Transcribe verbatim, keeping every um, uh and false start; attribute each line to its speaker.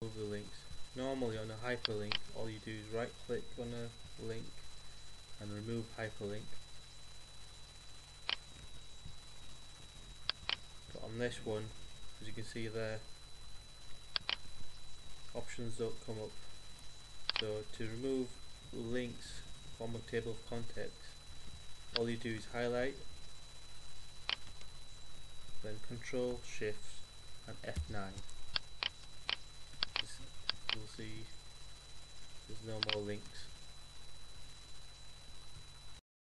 Speaker 1: remove the links. Normally on a hyperlink, all you do is right click on a link and remove hyperlink. But on this one, as you can see there, options don't come up. So to remove links from a table of contents, all you do is highlight, then Control Shift and F nine. You'll see there's no more links.